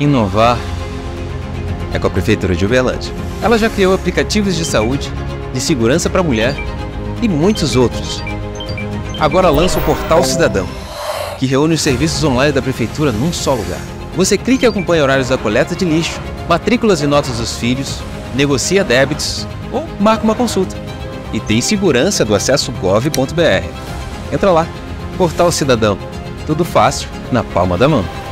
Inovar é com a Prefeitura de Uberlândia. Ela já criou aplicativos de saúde, de segurança para a mulher e muitos outros. Agora lança o Portal Cidadão, que reúne os serviços online da Prefeitura num só lugar. Você clica e acompanha horários da coleta de lixo, matrículas e notas dos filhos, negocia débitos ou marca uma consulta. E tem segurança do acesso gov.br. Entra lá, Portal Cidadão. Tudo fácil, na palma da mão.